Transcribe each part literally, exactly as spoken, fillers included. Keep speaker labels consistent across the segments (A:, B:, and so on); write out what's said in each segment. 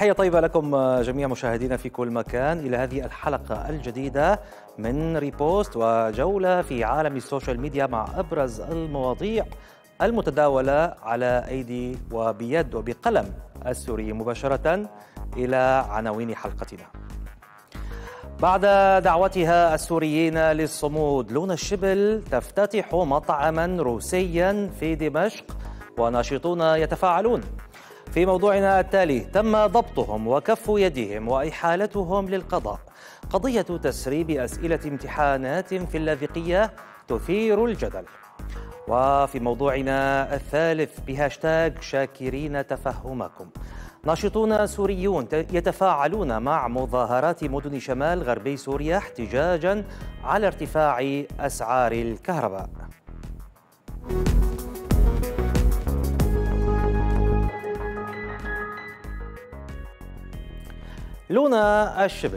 A: تحية طيبة لكم جميع مشاهدينا في كل مكان إلى هذه الحلقة الجديدة من ريبوست وجولة في عالم السوشيال ميديا مع أبرز المواضيع المتداولة على أيدي وبيد وبقلم السوري مباشرة إلى عناوين حلقتنا. بعد دعوتها السوريين للصمود، لونا الشبل تفتتح مطعما روسيا في دمشق وناشطون يتفاعلون. في موضوعنا التالي، تم ضبطهم وكف يدهم وإحالتهم للقضاء. قضية تسريب أسئلة امتحانات في اللاذقية تثير الجدل. وفي موضوعنا الثالث بهاشتاج شاكرين تفهمكم، ناشطون سوريون يتفاعلون مع مظاهرات مدن شمال غربي سوريا احتجاجا على ارتفاع أسعار الكهرباء. لونا الشبل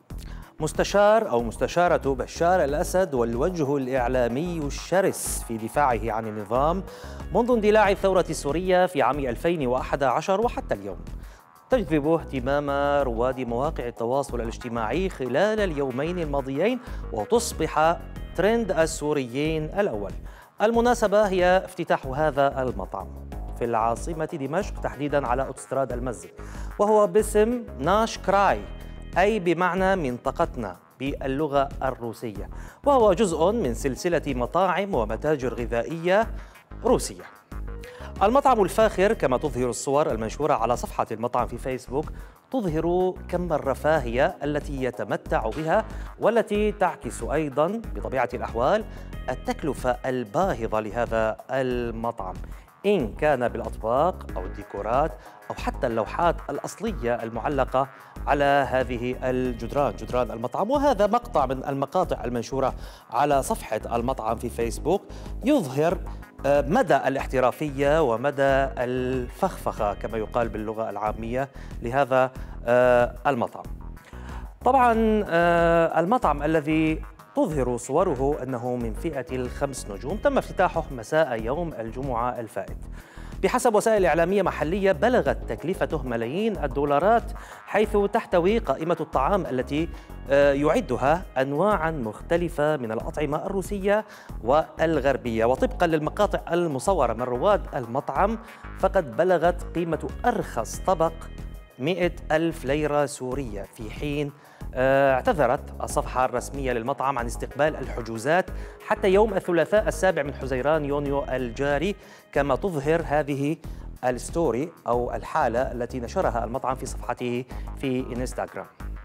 A: مستشار أو مستشارة بشار الأسد والوجه الإعلامي الشرس في دفاعه عن النظام منذ اندلاع الثورة السورية في عام ألفين وأحد عشر وحتى اليوم، تجذب اهتمام رواد مواقع التواصل الاجتماعي خلال اليومين الماضيين وتصبح ترند السوريين الأول. المناسبة هي افتتاح هذا المطعم في العاصمة دمشق، تحديدا على أوتوستراد المزي، وهو باسم ناش كراي، أي بمعنى منطقتنا باللغة الروسية، وهو جزء من سلسلة مطاعم ومتاجر غذائية روسية. المطعم الفاخر كما تظهر الصور المنشورة على صفحة المطعم في فيسبوك تظهر كم الرفاهية التي يتمتع بها، والتي تعكس أيضا بطبيعة الأحوال التكلفة الباهظة لهذا المطعم، إن كان بالأطباق أو الديكورات أو حتى اللوحات الأصلية المعلقة على هذه الجدران، جدران المطعم. وهذا مقطع من المقاطع المنشورة على صفحة المطعم في فيسبوك يظهر مدى الاحترافية ومدى الفخفخة كما يقال باللغة العامية لهذا المطعم. طبعا المطعم الذي تظهر صوره أنه من فئة الخمس نجوم تم افتتاحه مساء يوم الجمعة الفائت. بحسب وسائل إعلامية محلية بلغت تكلفته ملايين الدولارات، حيث تحتوي قائمة الطعام التي يعدها أنواعا مختلفة من الأطعمة الروسية والغربية. وطبقا للمقاطع المصورة من رواد المطعم فقد بلغت قيمة أرخص طبق مئة ألف ليرة سورية، في حين اعتذرت الصفحة الرسمية للمطعم عن استقبال الحجوزات حتى يوم الثلاثاء السابع من حزيران يونيو الجاري، كما تظهر هذه الستوري أو الحالة التي نشرها المطعم في صفحته في إنستغرام.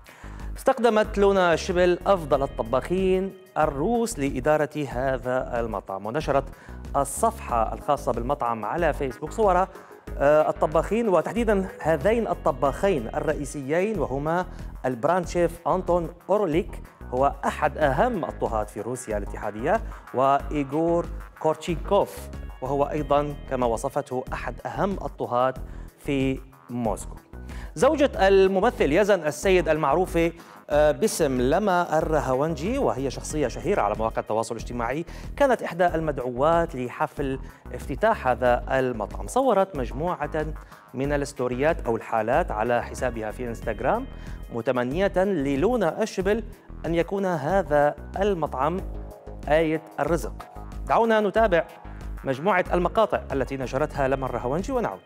A: استخدمت لونا الشبل أفضل الطباخين الروس لإدارة هذا المطعم، ونشرت الصفحة الخاصة بالمطعم على فيسبوك صور الطباخين، وتحديدا هذين الطباخين الرئيسيين، وهما البراند شيف أنتون أورليك، هو أحد أهم الطهاة في روسيا الاتحادية، وإيغور كورتشينكوف، وهو أيضا كما وصفته أحد أهم الطهاة في موسكو. زوجة الممثل يزن السيد المعروفة باسم لما الرهونجي، وهي شخصية شهيرة على مواقع التواصل الاجتماعي، كانت إحدى المدعوات لحفل افتتاح هذا المطعم. صورت مجموعة من الستوريات أو الحالات على حسابها في انستغرام متمنية للونا الشبل أن يكون هذا المطعم آية الرزق. دعونا نتابع مجموعة المقاطع التي نشرتها لما الرهونجي ونعود.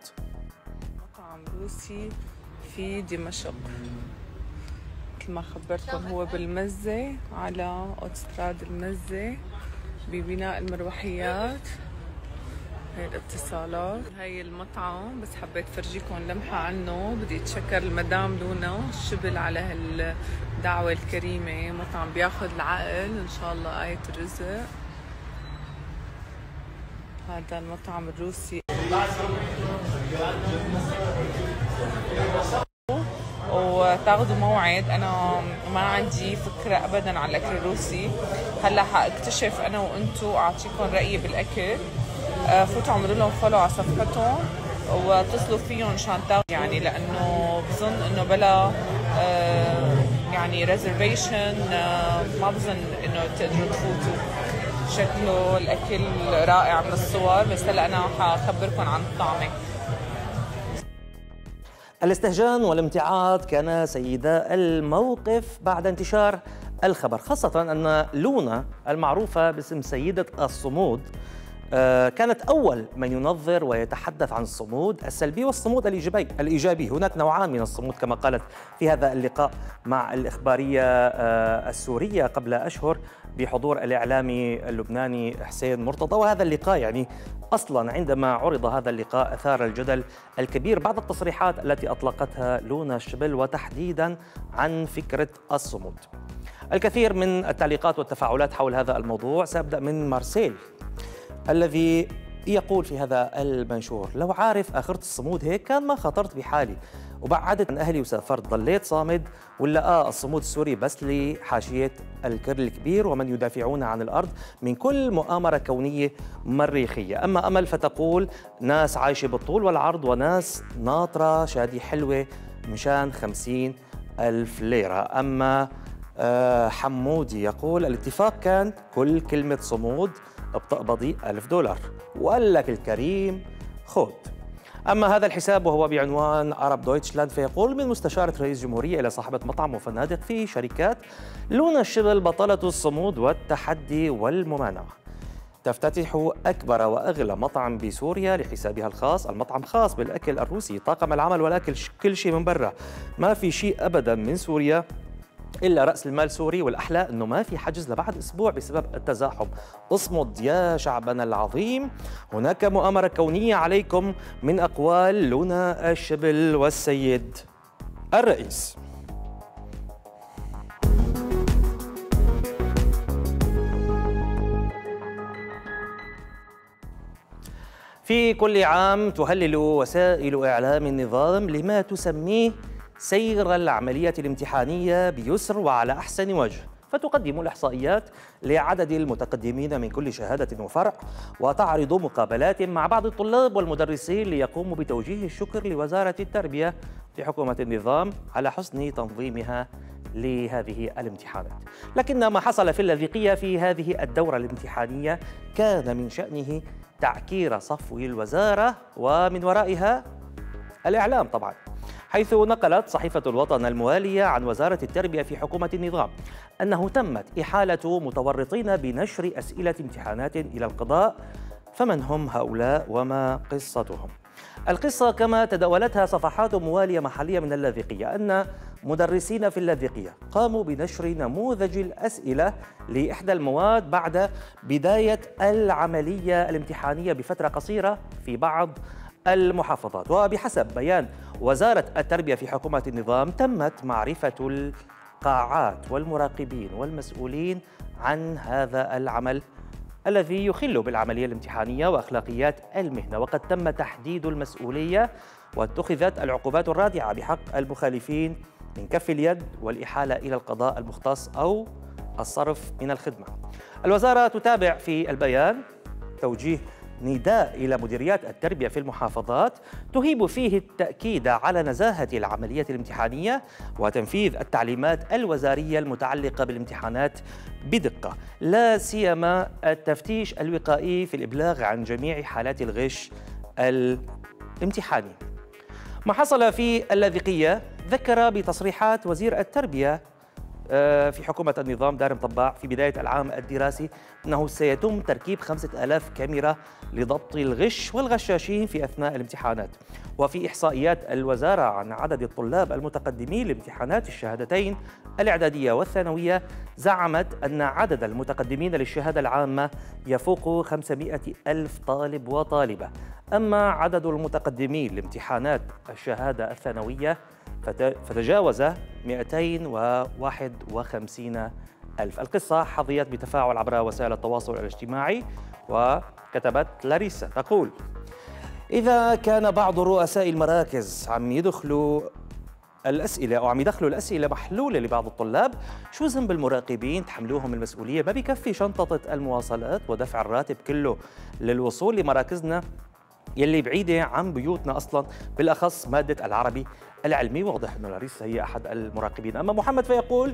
B: مطعم روسي في دمشق، مثل ما خبرتكم هو بالمزة على أوتوستراد المزة ببناء المروحيات. هاي الاتصالات، هاي المطعم بس حبيت فرجيكم لمحة عنه. بدي اتشكر المدام لونا الشبل على هالدعوة الكريمة. مطعم بياخذ العقل ان شاء الله آية الرزق. هذا المطعم الروسي وتاخذوا موعد. انا ما عندي فكره ابدا عن الاكل الروسي، هلا حاكتشف انا وانتو، اعطيكم رايي بالاكل. فوتوا اعملوا لهم فولو على صفحتهم واتصلوا فيهم مشان تاخذوا، يعني لانه بظن انه بلا يعني ريزرفيشن ما بظن انه تقدروا تفوتوا. شكله الاكل رائع من الصور، بس هلا انا حخبركم عن الطعمه.
A: الاستهجان والامتعاض كان سيدا الموقف بعد انتشار الخبر، خاصة أن لونا المعروفة باسم سيدة الصمود كانت أول من ينظر ويتحدث عن الصمود السلبي والصمود الإيجابي الإيجابي. هناك نوعان من الصمود كما قالت في هذا اللقاء مع الإخبارية السورية قبل أشهر بحضور الإعلامي اللبناني حسين مرتضى. وهذا اللقاء يعني أصلا عندما عرض هذا اللقاء أثار الجدل الكبير بعد التصريحات التي أطلقتها لونا الشبل وتحديدا عن فكرة الصمود. الكثير من التعليقات والتفاعلات حول هذا الموضوع. سأبدأ من مارسيل الذي يقول في هذا المنشور: لو عارف آخرة الصمود هيك كان ما خطرت بحالي وبعدت عن أهلي وسافرت، ضليت صامد ولا آه الصمود السوري بس لحاشية الكر الكبير ومن يدافعون عن الأرض من كل مؤامرة كونية مريخية. أما أمل فتقول: ناس عايشة بالطول والعرض وناس ناطرة شادي حلوة مشان خمسين ألف ليرة. أما آه حمودي يقول: الاتفاق كان كل كلمة صمود بتقبضي ألف دولار وقال لك الكريم خود. أما هذا الحساب وهو بعنوان عرب دويتشلاند فيقول: من مستشارة رئيس جمهورية إلى صاحبة مطعم وفنادق في شركات، لونا الشبل بطلة الصمود والتحدي والممانعة. تفتتح أكبر وأغلى مطعم بسوريا لحسابها الخاص، المطعم خاص بالأكل الروسي، طاقم العمل والأكل كل شيء من برا، ما في شيء أبدا من سوريا إلا رأس المال سوري، والأحلى أنه ما في حجز لبعد أسبوع بسبب التزاحم. اصمد يا شعبنا العظيم، هناك مؤامرة كونية عليكم من أقوال لونا الشبل والسيد الرئيس. في كل عام تهلل وسائل إعلام النظام لما تسميه سير العملية الامتحانية بيسر وعلى أحسن وجه، فتقدم الإحصائيات لعدد المتقدمين من كل شهادة وفرع، وتعرض مقابلات مع بعض الطلاب والمدرسين ليقوموا بتوجيه الشكر لوزارة التربية في حكومة النظام على حسن تنظيمها لهذه الامتحانات. لكن ما حصل في اللاذقية في هذه الدورة الامتحانية كان من شأنه تعكير صفو الوزارة ومن ورائها الإعلام طبعاً، حيث نقلت صحيفة الوطن الموالية عن وزارة التربية في حكومة النظام أنه تمت إحالة متورطين بنشر أسئلة امتحانات إلى القضاء، فمن هم هؤلاء وما قصتهم؟ القصة كما تداولتها صفحات موالية محلية من اللاذقية أن مدرسين في اللاذقية قاموا بنشر نموذج الأسئلة لإحدى المواد بعد بداية العملية الامتحانية بفترة قصيرة في بعض المحافظات. وبحسب بيان وزارة التربية في حكومة النظام تمت معرفة القاعات والمراقبين والمسؤولين عن هذا العمل الذي يخل بالعملية الامتحانية وأخلاقيات المهنة، وقد تم تحديد المسؤولية واتخذت العقوبات الرادعة بحق المخالفين من كف اليد والإحالة إلى القضاء المختص أو الصرف من الخدمة. الوزارة تتابع في البيان توجيه نداء إلى مديريات التربية في المحافظات تهيب فيه التأكيد على نزاهة العملية الامتحانية وتنفيذ التعليمات الوزارية المتعلقة بالامتحانات بدقة، لا سيما التفتيش الوقائي في الإبلاغ عن جميع حالات الغش الامتحاني. ما حصل في اللاذقية ذكر بتصريحات وزير التربية في حكومة النظام دارم طباع في بداية العام الدراسي أنه سيتم تركيب خمسة آلاف كاميرا لضبط الغش والغشاشين في أثناء الامتحانات. وفي إحصائيات الوزارة عن عدد الطلاب المتقدمين لامتحانات الشهادتين الإعدادية والثانوية زعمت أن عدد المتقدمين للشهادة العامة يفوق خمسمائة ألف طالب وطالبة. أما عدد المتقدمين لامتحانات الشهادة الثانوية فتجاوز مئتين وواحد وخمسين ألف. القصة حظيت بتفاعل عبر وسائل التواصل الاجتماعي، وكتبت لاريسا تقول: إذا كان بعض رؤساء المراكز عم يدخلوا الأسئلة أو عم يدخلوا الأسئلة محلولة لبعض الطلاب، شو ذنب المراقبين تحملوهم المسؤولية؟ ما بيكفي شنطة المواصلات ودفع الراتب كله للوصول لمراكزنا يلي بعيدة عن بيوتنا أصلاً، بالأخص مادة العربي العلمي. واضح أن لاريسا هي أحد المراقبين. أما محمد فيقول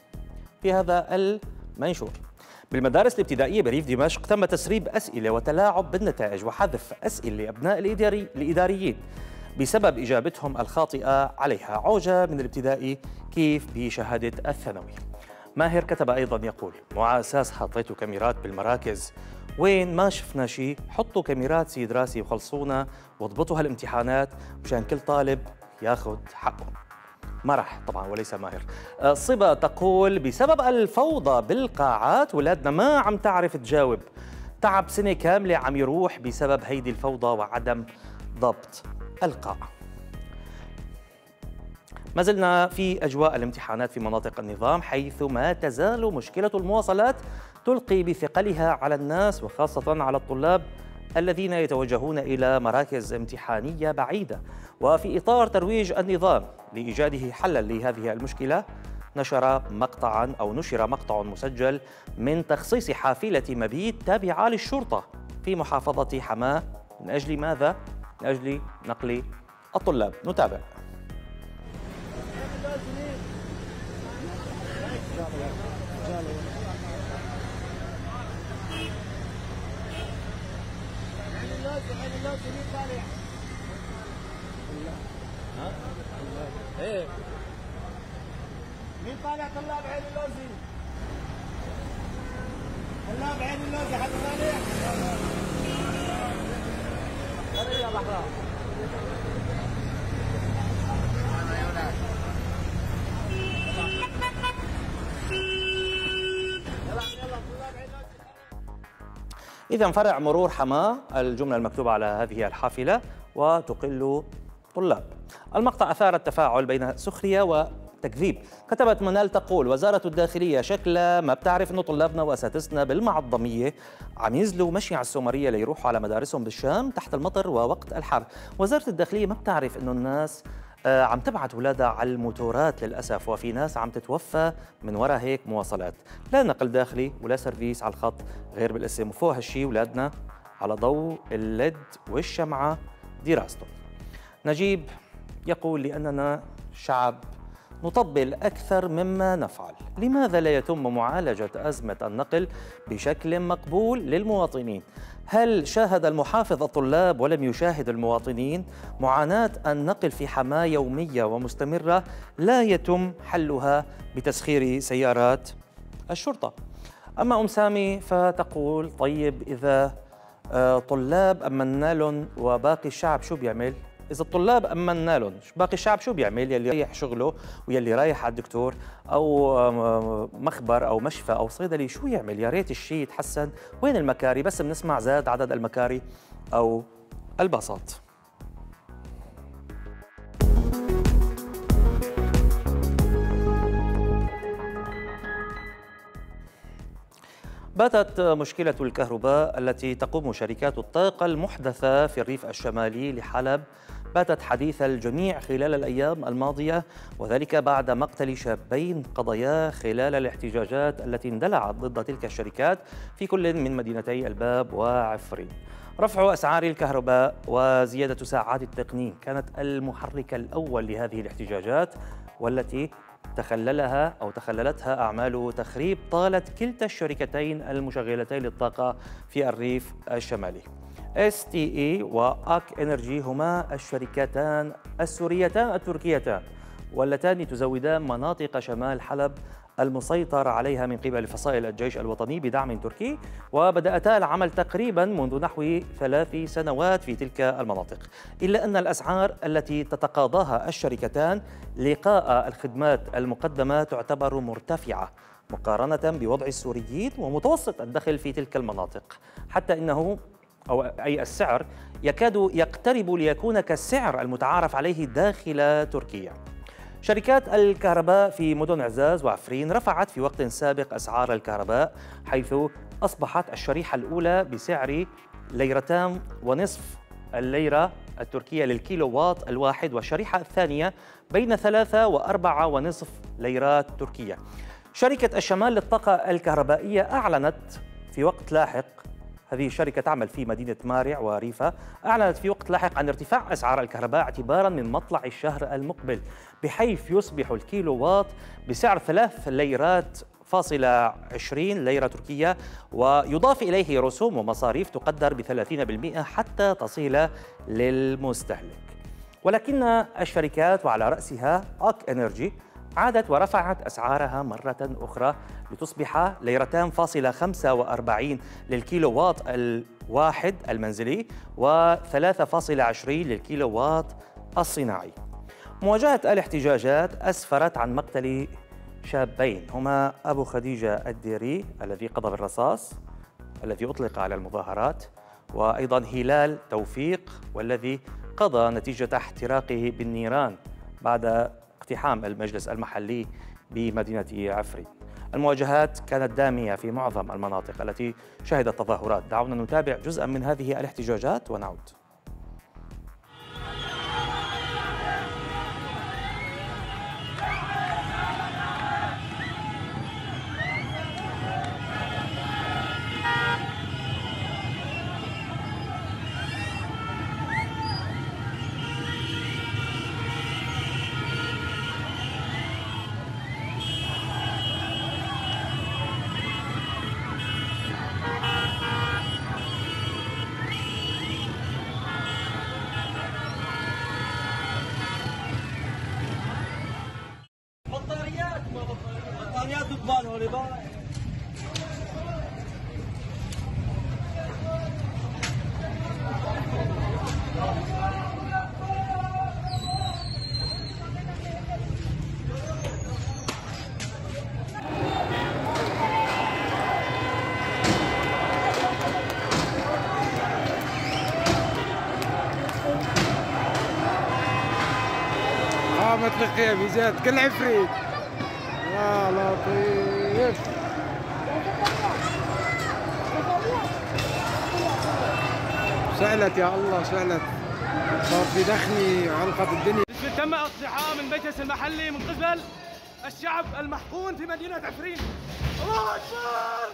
A: في هذا المنشور: بالمدارس الابتدائية بريف دمشق تم تسريب أسئلة وتلاعب بالنتائج وحذف أسئلة لأبناء الإداري الإداريين. بسبب إجابتهم الخاطئة عليها. عوجة من الابتدائي كيف بشهادة الثانوي. ماهر كتب أيضا يقول: مع أساس حطيتوا كاميرات بالمراكز، وين ما شفنا شيء حطوا كاميرات سيد راسي وخلصونا واضبطوا هالامتحانات مشان كل طالب ياخذ حقه. مرح طبعا وليس ماهر. صبا تقول: بسبب الفوضى بالقاعات ولادنا ما عم تعرف تجاوب، تعب سنة كاملة عم يروح بسبب هيدي الفوضى وعدم ضبط القاعة. ما زلنا في أجواء الامتحانات في مناطق النظام، حيث ما تزال مشكلة المواصلات تلقي بثقلها على الناس وخاصة على الطلاب الذين يتوجهون إلى مراكز امتحانية بعيدة. وفي إطار ترويج النظام لإيجاده حلا لهذه المشكلة، نشر مقطعا أو نشر مقطع مسجل من تخصيص حافلة مبيت تابعة للشرطة في محافظة حماة. من أجل ماذا؟ من أجل نقل الطلاب. نتابع.
C: ايه مين طالع؟ طلاب عين اللوزي، طلاب عين اللوزي حد طالع؟ هذا يا بحرام.
A: إذا فرع مرور حماة، الجملة المكتوبة على هذه الحافلة: وتقل طلاب. المقطع أثار التفاعل بين سخرية وتكذيب. كتبت منال تقول: وزارة الداخلية شكلها ما بتعرف إنه طلابنا وأساتذتنا بالمعظمية عم ينزلوا مشي على السومرية ليروحوا على مدارسهم بالشام تحت المطر ووقت الحر. وزارة الداخلية ما بتعرف إنه الناس آه عم تبعت أولادها على الموتورات للأسف، وفي ناس عم تتوفى من وراء هيك مواصلات. لا نقل داخلي ولا سيرفيس على الخط غير بالاسم، وفوق هالشي أولادنا على ضوء الليد والشمعة دراستهم. نجيب يقول: لأننا شعب نطبل أكثر مما نفعل. لماذا لا يتم معالجة أزمة النقل بشكل مقبول للمواطنين؟ هل شاهد المحافظ الطلاب ولم يشاهد المواطنين؟ معاناة النقل في حماة يومية ومستمرة لا يتم حلها بتسخير سيارات الشرطة. أما أم سامي فتقول: طيب إذا طلاب أمنا لهم وباقي الشعب شو بيعمل؟ إذا الطلاب أمنا لهم، باقي الشعب شو بيعمل؟ يلي رايح شغله ويلي رايح على الدكتور أو مخبر أو مشفى أو صيدلي شو يعمل؟ يا ريت الشيء يتحسن. وين المكاري؟ بس بنسمع زاد عدد المكاري أو الباصات. باتت مشكلة الكهرباء التي تقوم شركات الطاقة المحدثة في الريف الشمالي لحلب باتت حديث الجميع خلال الأيام الماضية، وذلك بعد مقتل شابين قضيا خلال الاحتجاجات التي اندلعت ضد تلك الشركات في كل من مدينتي الباب وعفرين. رفع أسعار الكهرباء وزيادة ساعات التقنين كانت المحرك الأول لهذه الاحتجاجات، والتي تخللها أو تخللتها أعمال تخريب طالت كلتا الشركتين المشغلتين للطاقة في الريف الشمالي. إس تي إي وآك إنرجي هما الشركتان السوريتان التركيتان، واللتان تزودان مناطق شمال حلب المسيطر عليها من قبل فصائل الجيش الوطني بدعم تركي، وبدأتا العمل تقريبا منذ نحو ثلاث سنوات في تلك المناطق. إلا أن الأسعار التي تتقاضاها الشركتان لقاء الخدمات المقدمة تعتبر مرتفعة مقارنة بوضع السوريين ومتوسط الدخل في تلك المناطق، حتى إنه أو أي السعر يكاد يقترب ليكون كالسعر المتعارف عليه داخل تركيا. شركات الكهرباء في مدن عزاز وعفرين رفعت في وقت سابق أسعار الكهرباء، حيث أصبحت الشريحة الأولى بسعر ليرتان ونصف الليرة التركية للكيلو واط الواحد، والشريحة الثانية بين ثلاثة وأربعة ونصف ليرات تركية. شركة الشمال للطاقة الكهربائية أعلنت في وقت لاحق، هذه الشركة تعمل في مدينة مارع وريفة، أعلنت في وقت لاحق عن ارتفاع أسعار الكهرباء اعتباراً من مطلع الشهر المقبل، بحيث يصبح الكيلو واط بسعر ثلاث ليرات فاصلة عشرين ليرة تركية، ويضاف إليه رسوم ومصاريف تقدر بثلاثين بالمئة حتى تصل للمستهلك. ولكن الشركات وعلى رأسها أوك إنرجي عادت ورفعت أسعارها مرة أخرى لتصبح ليرتان فاصلة خمسة وأربعين للكيلو واط الواحد المنزلي وثلاثة فاصلة عشرين للكيلو واط الصناعي. مواجهة الاحتجاجات أسفرت عن مقتل شابين هما أبو خديجة الديري الذي قضى بالرصاص الذي أطلق على المظاهرات، وأيضا هلال توفيق والذي قضى نتيجة احتراقه بالنيران بعد اقتحام المجلس المحلي بمدينة عفرين. المواجهات كانت دامية في معظم المناطق التي شهدت تظاهرات. دعونا نتابع جزءا من هذه الاحتجاجات ونعود.
C: بطاريات وكبان هولي بقى. قامت القيام جات كل عفريت. يا لطيف. سعلت يا الله سعلت، صار في دخني وعلقت الدنيا.
D: تم اقتحام المجلس المحلي من قبل الشعب المحقون في مدينة عفرين. الله أكبر!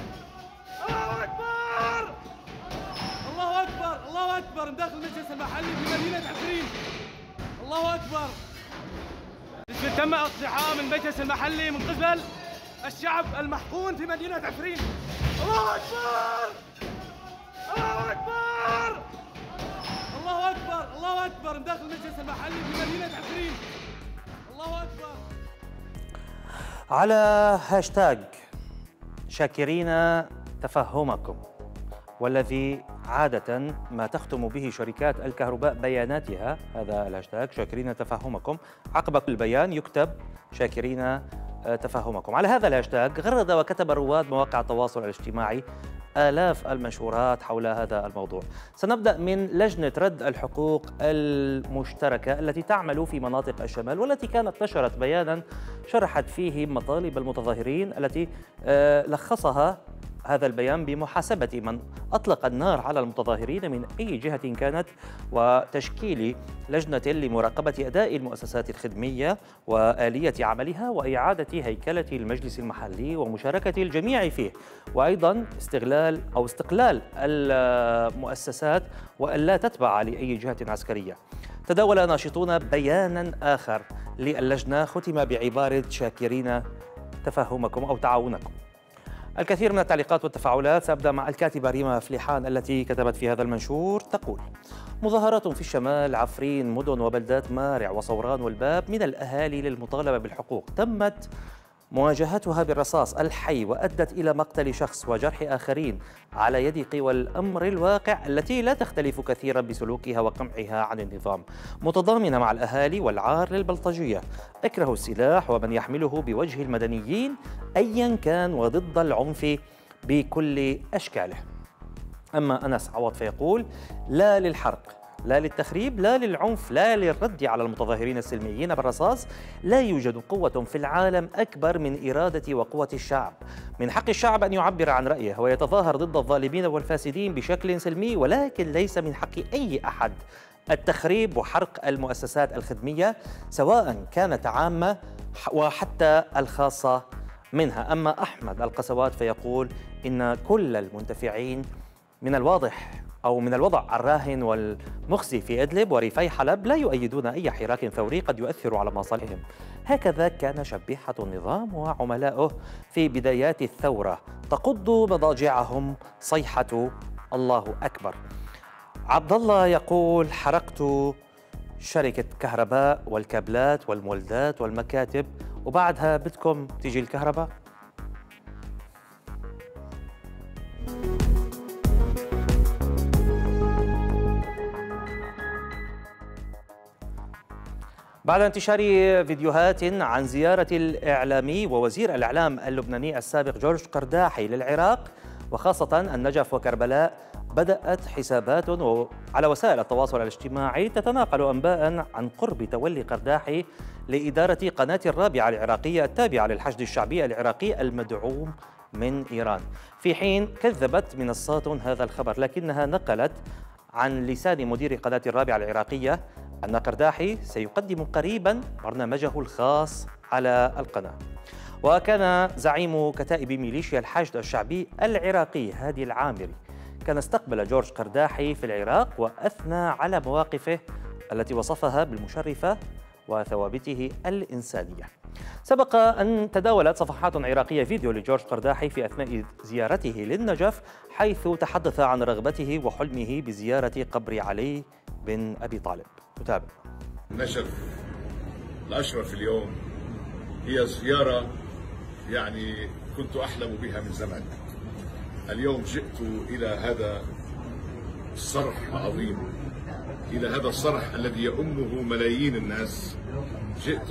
D: الله أكبر! الله أكبر! الله أكبر! من داخل المجلس المحلي في مدينة عفرين. الله أكبر! تم اقتحام المجلس المحلي من قبل الشعب المحقون في مدينة عفرين. الله أكبر! الله أكبر! الله أكبر! الله أكبر! من داخل المجلس المحلي في مدينة عفرين. الله أكبر!
A: على هاشتاج شاكرين تفهمكم، والذي عادة ما تختم به شركات الكهرباء بياناتها، هذا الهاشتاج شاكرين تفهمكم، عقب كل بيان يكتب شاكرين تفهمكم. على هذا الهاشتاج غرد وكتب رواد مواقع التواصل الاجتماعي آلاف المنشورات حول هذا الموضوع. سنبدأ من لجنة رد الحقوق المشتركة التي تعمل في مناطق الشمال، والتي كانت نشرت بيانا شرحت فيه مطالب المتظاهرين التي لخصها هذا البيان بمحاسبة من أطلق النار على المتظاهرين من أي جهة كانت، وتشكيل لجنة لمراقبة أداء المؤسسات الخدمية وآلية عملها، وإعادة هيكلة المجلس المحلي ومشاركة الجميع فيه، وأيضا استغلال أو استقلال المؤسسات وألا تتبع لأي جهة عسكرية. تداول ناشطون بيانا آخر للجنة ختم بعبارة شاكرين تفهمكم أو تعاونكم. الكثير من التعليقات والتفاعلات. سأبدأ مع الكاتبة ريما فليحان التي كتبت في هذا المنشور. تقول: مظاهرات في الشمال، عفرين، مدن وبلدات مارع وصوران والباب من الأهالي للمطالبة بالحقوق تمت مواجهتها بالرصاص الحي وأدت إلى مقتل شخص وجرح آخرين على يد قوى الأمر الواقع التي لا تختلف كثيرا بسلوكها وقمعها عن النظام، متضامنة مع الأهالي والعار للبلطجية. أكره السلاح ومن يحمله بوجه المدنيين أيا كان وضد العنف بكل أشكاله. أما أنس عوض فيقول: لا للحرق، لا للتخريب، لا للعنف، لا للرد على المتظاهرين السلميين بالرصاص. لا يوجد قوة في العالم أكبر من إرادة وقوة الشعب. من حق الشعب أن يعبر عن رأيه ويتظاهر ضد الظالمين والفاسدين بشكل سلمي، ولكن ليس من حق أي أحد التخريب وحرق المؤسسات الخدمية سواء كانت عامة وحتى الخاصة منها. أما أحمد القسوات فيقول: إن كل المنتفعين من الواضح أو من الوضع الراهن والمخزي في إدلب وريفي حلب لا يؤيدون أي حراك ثوري قد يؤثر على مصالحهم. هكذا كان شبيحة النظام وعملائه في بدايات الثورة، تقض مضاجعهم صيحة الله أكبر. عبد الله يقول: حرقت شركة كهرباء والكابلات والمولدات والمكاتب، وبعدها بدكم تيجي الكهرباء؟ بعد انتشار فيديوهات عن زيارة الإعلامي ووزير الإعلام اللبناني السابق جورج قرداحي للعراق وخاصة النجف وكربلاء، بدأت حسابات على وسائل التواصل الاجتماعي تتناقل أنباء عن قرب تولي قرداحي لإدارة قناة الرابعة العراقية التابعة للحشد الشعبي العراقي المدعوم من إيران، في حين كذبت منصات هذا الخبر، لكنها نقلت عن لسان مدير قناة الرابعة العراقية أن قرداحي سيقدم قريبا برنامجه الخاص على القناة. وكان زعيم كتائب ميليشيا الحشد الشعبي العراقي هادي العامري كان استقبل جورج قرداحي في العراق وأثنى على مواقفه التي وصفها بالمشرفة وثوابته الإنسانية. سبق أن تداولت صفحات عراقية فيديو لجورج قرداحي في أثناء زيارته للنجف، حيث تحدث عن رغبته وحلمه بزيارة قبر علي بن أبي طالب. نتابع.
E: النجف الأشرف اليوم هي زيارة يعني كنت أحلم بها من زمان. اليوم جئت إلى هذا الصرح العظيم، إلى هذا الصرح الذي يؤمه ملايين الناس. جئت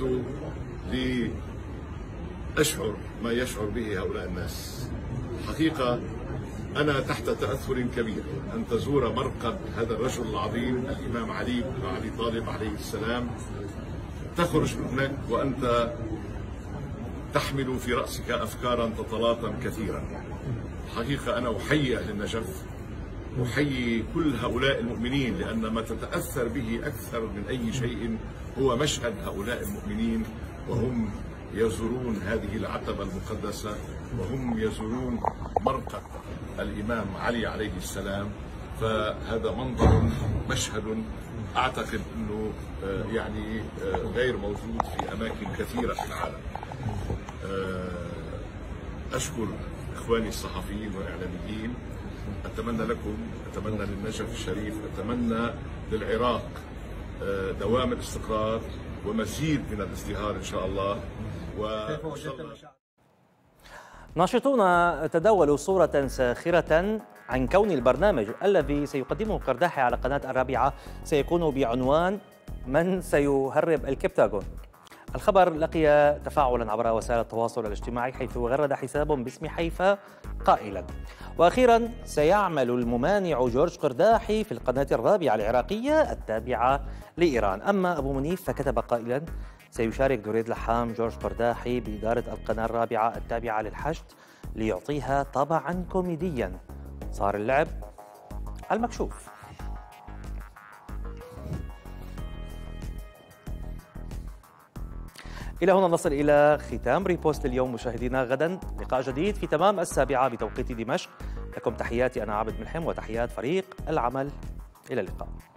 E: لأشعر ما يشعر به هؤلاء الناس. حقيقة أنا تحت تأثر كبير أن تزور مرقد هذا الرجل العظيم الإمام علي بن أبي طالب عليه السلام، تخرج من هناك وأنت تحمل في رأسك أفكارا تتلاطم كثيرا. حقيقة أنا أحيي أهل النجف، أحيي كل هؤلاء المؤمنين، لأن ما تتأثر به أكثر من أي شيء هو مشهد هؤلاء المؤمنين وهم يزورون هذه العتبة المقدسة، وهم يزورون مرقد الإمام علي عليه السلام. فهذا منظر مشهد أعتقد أنه يعني غير موجود في أماكن كثيرة في العالم. أشكر إخواني الصحفيين والإعلاميين، أتمنى لكم، أتمنى للنجف الشريف، أتمنى للعراق دوام الاستقرار ومزيد من الازدهار إن شاء الله. وإن شاء الله
A: ناشطون تداولوا صورة ساخرة عن كون البرنامج الذي سيقدمه قرداحي على قناة الرابعة سيكون بعنوان من سيهرب الكبتاغون. الخبر لقي تفاعلا عبر وسائل التواصل الاجتماعي، حيث غرد حساب باسم حيفا قائلا: واخيرا سيعمل الممانع جورج قرداحي في القناة الرابعة العراقية التابعة لإيران. أما أبو منيف فكتب قائلا: سيشارك دريد لحام جورج قرداحي بإدارة القناة الرابعة التابعة للحشد ليعطيها طابعا كوميديا. صار اللعب المكشوف. إلى هنا نصل إلى ختام ريبوست اليوم مشاهدينا. غدا لقاء جديد في تمام السابعة بتوقيت دمشق. لكم تحياتي أنا عابد ملحم وتحيات فريق العمل. إلى اللقاء.